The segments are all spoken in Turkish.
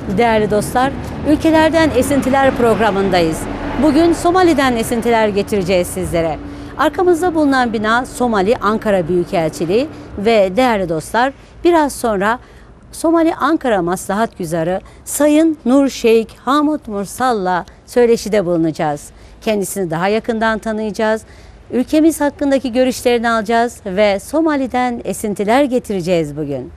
Değerli dostlar, Ülkelerden Esintiler programındayız. Bugün Somali'den esintiler getireceğiz sizlere. Arkamızda bulunan bina Somali Ankara Büyükelçiliği ve değerli dostlar biraz sonra Somali Ankara Maslahatgüzarı Sayın Nur Şeyh Hamut Mursal'la söyleşide bulunacağız. Kendisini daha yakından tanıyacağız. Ülkemiz hakkındaki görüşlerini alacağız ve Somali'den esintiler getireceğiz bugün.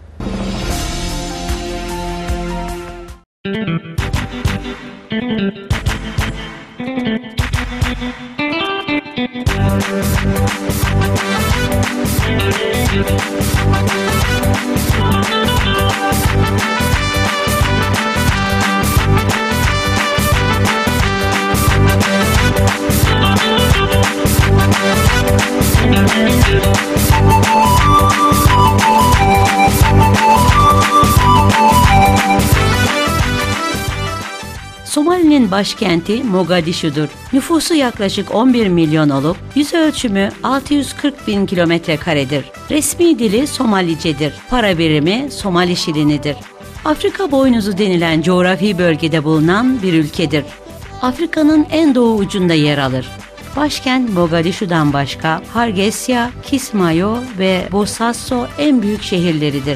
Somali'nin başkenti Mogadishu'dur. Nüfusu yaklaşık 11 milyon olup yüz ölçümü 640 bin kilometre karedir. Resmi dili Somalicedir. Para birimi Somali şilinidir. Afrika boynuzu denilen coğrafi bölgede bulunan bir ülkedir. Afrika'nın en doğu ucunda yer alır. Başkent Mogadishu'dan başka Hargeisa, Kismayo ve Bosaso en büyük şehirleridir.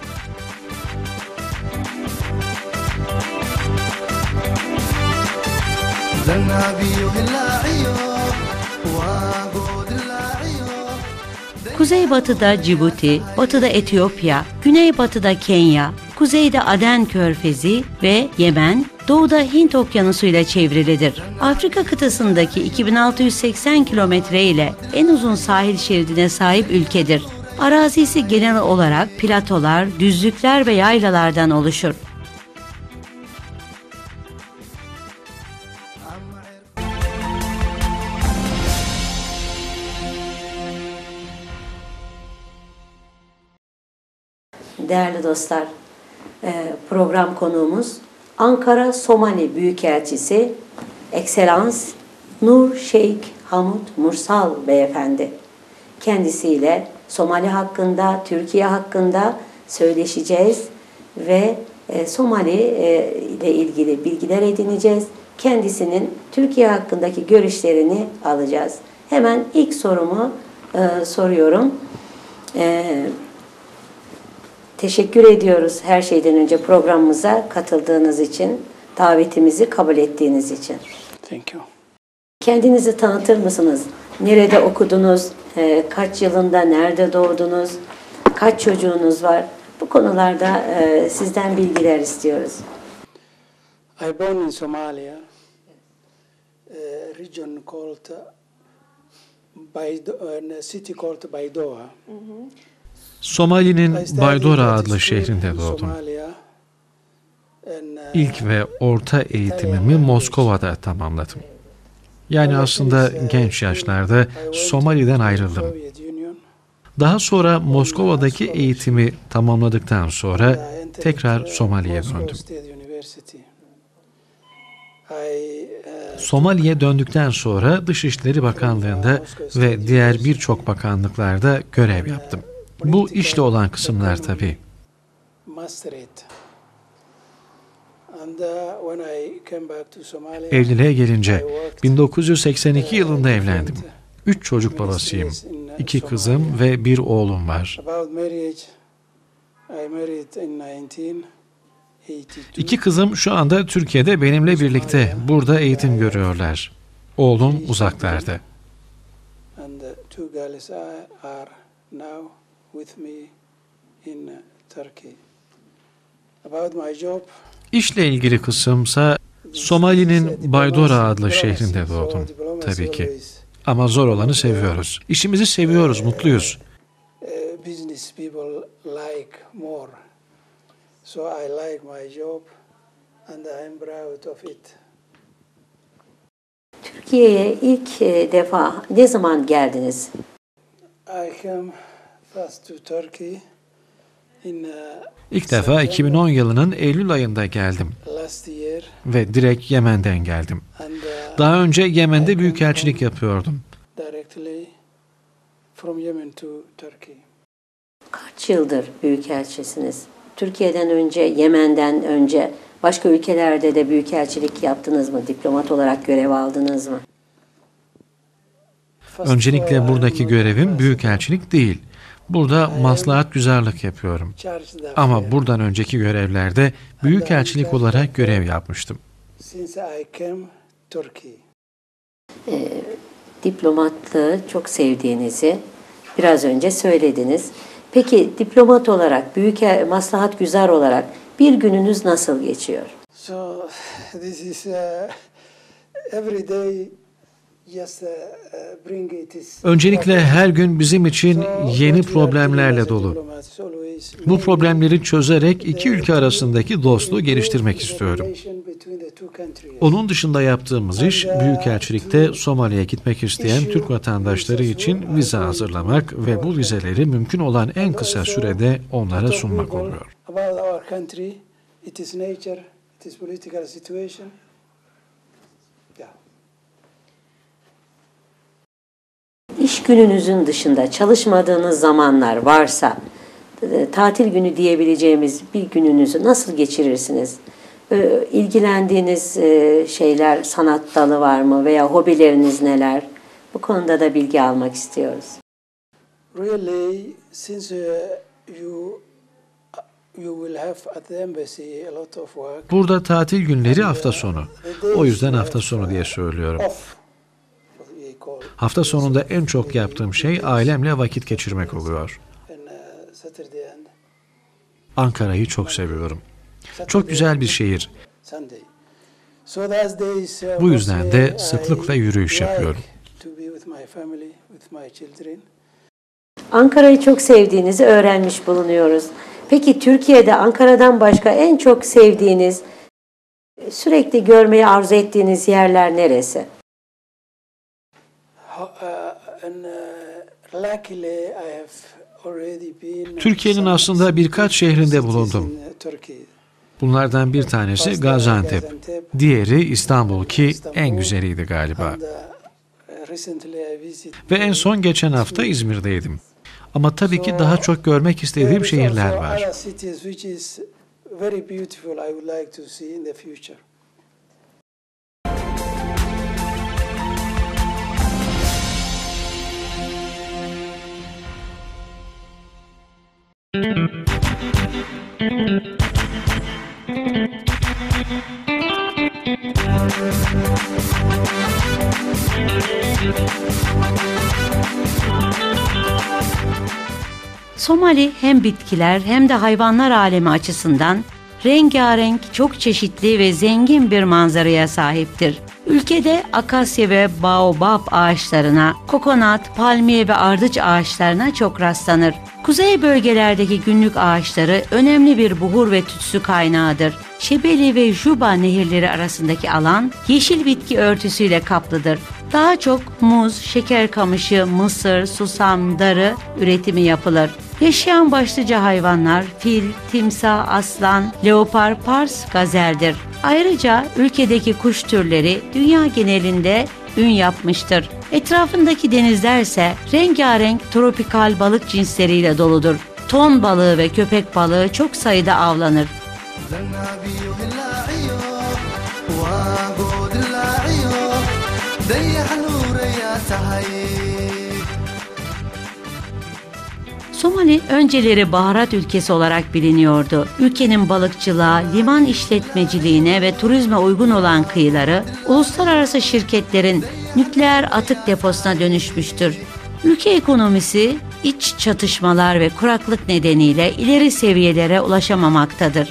Kuzeybatıda Cibuti, batıda Etiyopya, güneybatıda Kenya, kuzeyde Aden Körfezi ve Yemen, doğuda Hint Okyanusu ile çevrilidir. Afrika kıtasındaki 2680 kilometre ile en uzun sahil şeridine sahip ülkedir. Arazisi genel olarak platolar, düzlükler ve yaylalardan oluşur. Değerli dostlar, program konuğumuz Ankara Somali Büyükelçisi Ekselans Nur Şeyh Hamut Mursal Beyefendi. Kendisiyle Somali hakkında, Türkiye hakkında söyleşeceğiz ve Somali ile ilgili bilgiler edineceğiz. Kendisinin Türkiye hakkındaki görüşlerini alacağız. Hemen ilk sorumu soruyorum. Teşekkür ediyoruz her şeyden önce programımıza katıldığınız için, davetimizi kabul ettiğiniz için. Thank you. Kendinizi tanıtır mısınız? Nerede okudunuz? Kaç yılında nerede doğdunuz? Kaç çocuğunuz var? Bu konularda sizden bilgiler istiyoruz. I born in Somalia, a region called a city called Baidoa. Somali'nin Baydora adlı şehrinde doğdum. İlk ve orta eğitimimi Moskova'da tamamladım. Yani aslında genç yaşlarda Somali'den ayrıldım. Daha sonra Moskova'daki eğitimi tamamladıktan sonra tekrar Somali'ye döndüm. Somali'ye döndükten sonra Dışişleri Bakanlığı'nda ve diğer birçok bakanlıklarda görev yaptım. Bu işle olan kısımlar tabii. Evliliğe gelince 1982 yılında evlendim. 3 çocuk babasıyım. 2 kızım ve 1 oğlum var. 2 kızım şu anda Türkiye'de benimle birlikte burada eğitim görüyorlar. Oğlum uzaklarda. İşle ilgili kısımsa Somali'nin Baydora adlı şehrinde doğdum tabii ki. Ama zor olanı seviyoruz. İşimizi seviyoruz, mutluyuz. Türkiye'ye ilk defa ne zaman geldiniz? İlk defa 2010 yılının Eylül ayında geldim ve direkt Yemen'den geldim. Daha önce Yemen'de büyükelçilik yapıyordum. Kaç yıldır büyükelçisiniz? Türkiye'den önce, Yemen'den önce Başka ülkelerde de büyükelçilik yaptınız mı? Diplomat olarak görev aldınız mı? Öncelikle buradaki görevim büyükelçilik değil. Burada maslahatgüzarlık yapıyorum. Ama buradan önceki görevlerde büyükelçilik olarak görev yapmıştım. Diplomatlığı çok sevdiğinizi biraz önce söylediniz. Peki diplomat olarak, maslahatgüzar olarak bir gününüz nasıl geçiyor? So this is every day. Öncelikle her gün bizim için yeni problemlerle dolu. Bu problemleri çözerek iki ülke arasındaki dostluğu geliştirmek istiyorum. Onun dışında yaptığımız iş, büyükelçilikte Somali'ye gitmek isteyen Türk vatandaşları için vize hazırlamak ve bu vizeleri mümkün olan en kısa sürede onlara sunmak oluyor. İş gününüzün dışında çalışmadığınız zamanlar varsa, tatil günü diyebileceğimiz bir gününüzü nasıl geçirirsiniz? İlgilendiğiniz şeyler, sanat dalı var mı veya hobileriniz neler? Bu konuda da bilgi almak istiyoruz. Really, since you will have at the embassy a lot of work. Burada tatil günleri hafta sonu. O yüzden hafta sonu diye söylüyorum. Hafta sonunda en çok yaptığım şey ailemle vakit geçirmek oluyor. Ankara'yı çok seviyorum. Çok güzel bir şehir. Bu yüzden de sıklıkla yürüyüş yapıyorum. Ankara'yı çok sevdiğinizi öğrenmiş bulunuyoruz. Peki Türkiye'de Ankara'dan başka en çok sevdiğiniz, sürekli görmeyi arzu ettiğiniz yerler neresi? Türkiye'nin aslında birkaç şehrinde bulundum. Bunlardan bir tanesi Gaziantep, diğeri İstanbul ki en güzeliydi galiba. Ve en son geçen hafta İzmir'deydim. Ama tabii ki daha çok görmek istediğim şehirler var. Somali hem bitkiler hem de hayvanlar alemi açısından rengarenk, çok çeşitli ve zengin bir manzaraya sahiptir. Ülkede akasya ve baobab ağaçlarına, kokonat, palmiye ve ardıç ağaçlarına çok rastlanır. Kuzey bölgelerdeki günlük ağaçları önemli bir buhur ve tütsü kaynağıdır. Şebeli ve Juba nehirleri arasındaki alan yeşil bitki örtüsüyle kaplıdır. Daha çok muz, şeker kamışı, mısır, susam, darı üretimi yapılır. Yaşayan başlıca hayvanlar fil, timsah, aslan, leopar, pars, gazeldir. Ayrıca ülkedeki kuş türleri dünya genelinde ün yapmıştır. Etrafındaki denizler ise rengarenk tropikal balık cinsleriyle doludur. Ton balığı ve köpek balığı çok sayıda avlanır. Somali önceleri baharat ülkesi olarak biliniyordu. Ülkenin balıkçılığa, liman işletmeciliğine ve turizme uygun olan kıyıları, uluslararası şirketlerin nükleer atık deposuna dönüşmüştür. Ülke ekonomisi, iç çatışmalar ve kuraklık nedeniyle ileri seviyelere ulaşamamaktadır.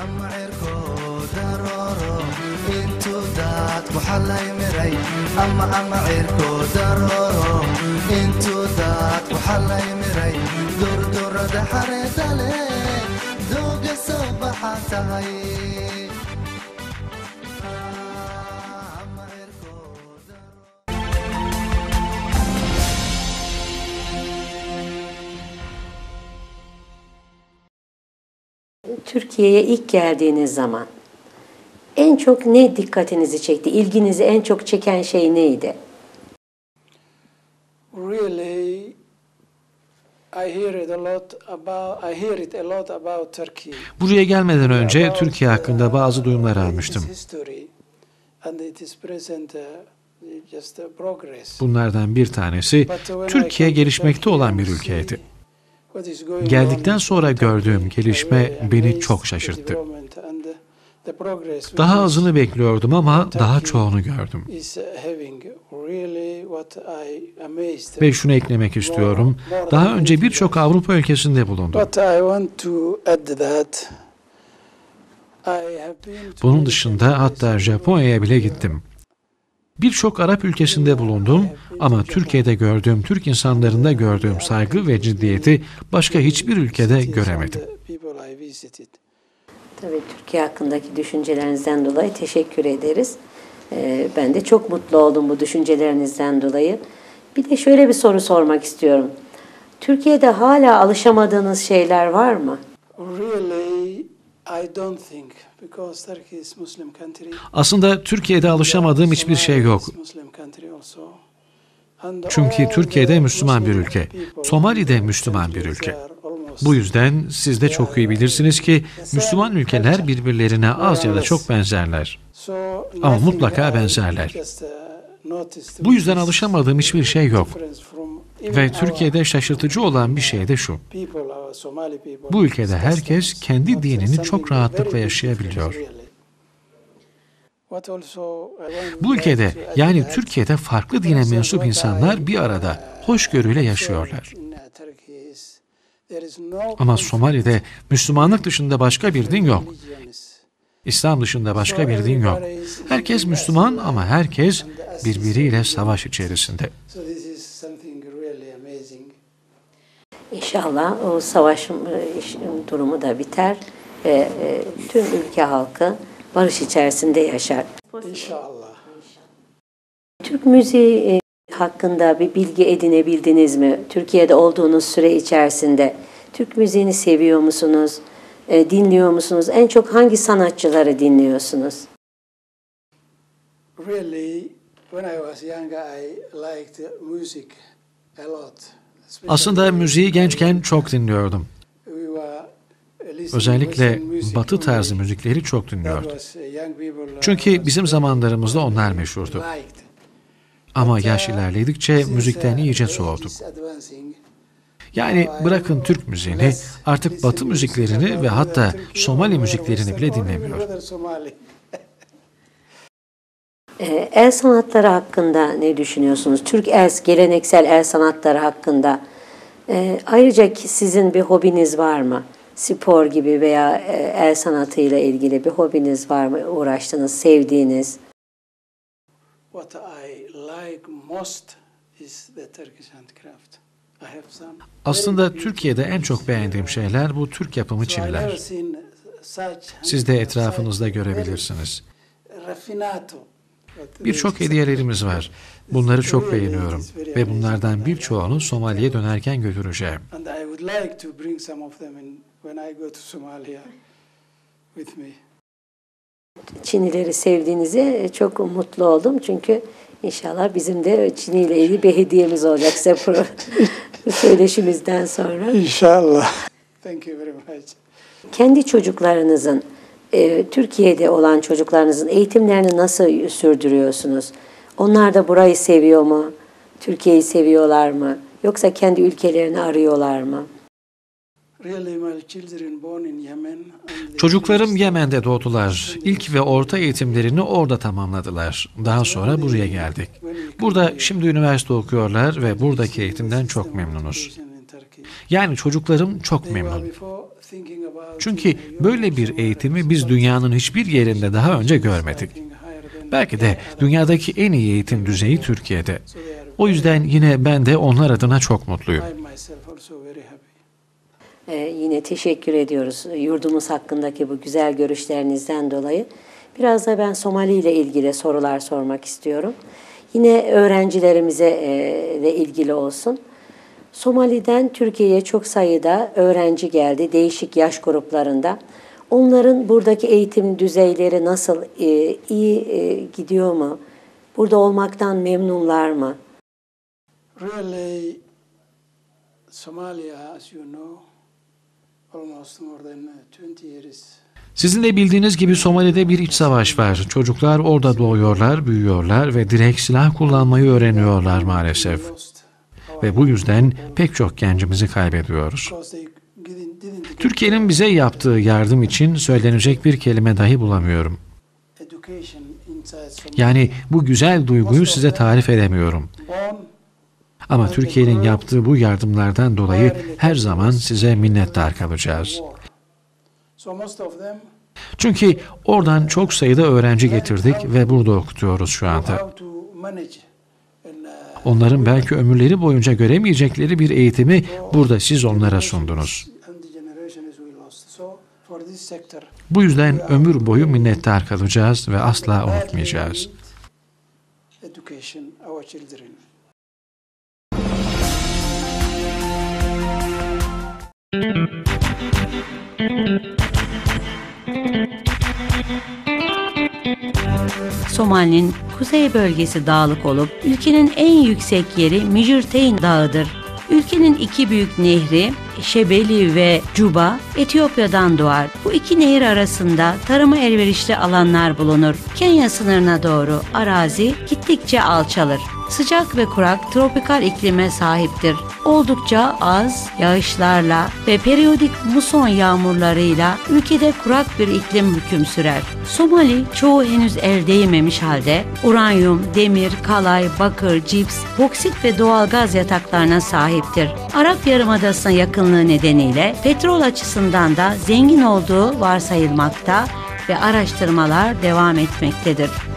Türkiye'ye ilk geldiğiniz zaman en çok ne dikkatinizi çekti? İlginizi en çok çeken şey neydi? Really, Buraya gelmeden önce Türkiye hakkında bazı duyumlar almıştım. Bunlardan bir tanesi Türkiye gelişmekte olan bir ülkeydi. Geldikten sonra gördüğüm gelişme beni çok şaşırttı. Daha azını bekliyordum ama daha çoğunu gördüm. Ve şunu eklemek istiyorum. Daha önce birçok Avrupa ülkesinde bulundum. Bunun dışında hatta Japonya'ya bile gittim. Birçok Arap ülkesinde bulundum ama Türkiye'de gördüğüm, Türk insanlarında gördüğüm saygı ve ciddiyeti başka hiçbir ülkede göremedim. Tabii Türkiye hakkındaki düşüncelerinizden dolayı teşekkür ederiz. Ben de çok mutlu oldum bu düşüncelerinizden dolayı. Bir de şöyle bir soru sormak istiyorum. Türkiye'de hala alışamadığınız şeyler var mı? Aslında Türkiye'de alışamadığım hiçbir şey yok. Çünkü Türkiye'de Müslüman bir ülke. Somali'de Müslüman bir ülke. Bu yüzden siz de çok iyi bilirsiniz ki Müslüman ülkeler birbirlerine az ya da çok benzerler. Ama mutlaka benzerler. Bu yüzden alışamadığım hiçbir şey yok. Ve Türkiye'de şaşırtıcı olan bir şey de şu. Bu ülkede herkes kendi dinini çok rahatlıkla yaşayabiliyor. Bu ülkede, yani Türkiye'de farklı dine mensup insanlar bir arada hoşgörüyle yaşıyorlar. Ama Somali'de Müslümanlık dışında başka bir din yok. İslam dışında başka bir din yok. Herkes Müslüman ama herkes birbiriyle savaş içerisinde. İnşallah o savaş durumu da biter ve tüm ülke halkı barış içerisinde yaşar. İnşallah. Türk müziği hakkında bir bilgi edinebildiniz mi? Türkiye'de olduğunuz süre içerisinde Türk müziğini seviyor musunuz? Dinliyor musunuz? En çok hangi sanatçıları dinliyorsunuz? Aslında müziği gençken çok dinliyordum. Özellikle Batı tarzı müzikleri çok dinliyordum. Çünkü bizim zamanlarımızda onlar meşhurdu. Ama yaş ilerledikçe müzikten iyice soğuduk. Yani bırakın Türk müziğini, artık Batı müziklerini ve hatta Somali müziklerini bile dinlemiyor. El sanatları hakkında ne düşünüyorsunuz? Türk geleneksel el sanatları hakkında. Ayrıca sizin bir hobiniz var mı? Spor gibi veya el sanatıyla ilgili bir hobiniz var mı? Uğraştığınız, sevdiğiniz? Aslında Türkiye'de en çok beğendiğim şeyler bu Türk yapımı çiniler. Siz de etrafınızda görebilirsiniz. Birçok hediyelerimiz var. Bunları çok beğeniyorum ve bunlardan birçoğunu Somali'ye dönerken götüreceğim. Çinileri sevdiğinize çok mutlu oldum. Çünkü inşallah bizim de Çini ile ilgili bir hediyemiz olacak size bu söyleşimizden sonra. İnşallah. Thank you very much. Kendi çocuklarınızın, Türkiye'de olan çocuklarınızın eğitimlerini nasıl sürdürüyorsunuz? Onlar da burayı seviyor mu? Türkiye'yi seviyorlar mı? Yoksa kendi ülkelerini arıyorlar mı? Çocuklarım Yemen'de doğdular. İlk ve orta eğitimlerini orada tamamladılar. Daha sonra buraya geldik. Burada şimdi üniversite okuyorlar ve buradaki eğitimden çok memnunuz. Yani çocuklarım çok memnun. Çünkü böyle bir eğitimi biz dünyanın hiçbir yerinde daha önce görmedik. Belki de dünyadaki en iyi eğitim düzeyi Türkiye'de. O yüzden yine ben de onlar adına çok mutluyum. Yine teşekkür ediyoruz yurdumuz hakkındaki bu güzel görüşlerinizden dolayı. Biraz da ben Somali ile ilgili sorular sormak istiyorum. Yine öğrencilerimize ile ilgili olsun. Somali'den Türkiye'ye çok sayıda öğrenci geldi, değişik yaş gruplarında. Onların buradaki eğitim düzeyleri nasıl, iyi gidiyor mu? Burada olmaktan memnunlar mı? Somalia, as you know, almost more than 20 years. Sizin de bildiğiniz gibi Somali'de bir iç savaş var. Çocuklar orada doğuyorlar, büyüyorlar ve direkt silah kullanmayı öğreniyorlar maalesef. Ve bu yüzden pek çok gencimizi kaybediyoruz. Türkiye'nin bize yaptığı yardım için söylenecek bir kelime dahi bulamıyorum. Yani bu güzel duyguyu size tarif edemiyorum. Ama Türkiye'nin yaptığı bu yardımlardan dolayı her zaman size minnettar kalacağız. Çünkü oradan çok sayıda öğrenci getirdik ve burada okutuyoruz şu anda. Onların belki ömürleri boyunca göremeyecekleri bir eğitimi burada siz onlara sundunuz. Bu yüzden ömür boyu minnettar kalacağız ve asla unutmayacağız. Somali'nin kuzey bölgesi dağlık olup ülkenin en yüksek yeri Mijirteyn Dağı'dır. Ülkenin iki büyük nehri Şebeli ve Cuba Etiyopya'dan doğar. Bu iki nehir arasında tarıma elverişli alanlar bulunur. Kenya sınırına doğru arazi gittikçe alçalır. Sıcak ve kurak tropikal iklime sahiptir. Oldukça az yağışlarla ve periyodik muson yağmurlarıyla ülkede kurak bir iklim hüküm sürer. Somali çoğu henüz el değmemiş halde uranyum, demir, kalay, bakır, cips, boksit ve doğalgaz yataklarına sahiptir. Arap Yarımadası'na yakınlığı nedeniyle petrol açısından da zengin olduğu varsayılmakta ve araştırmalar devam etmektedir.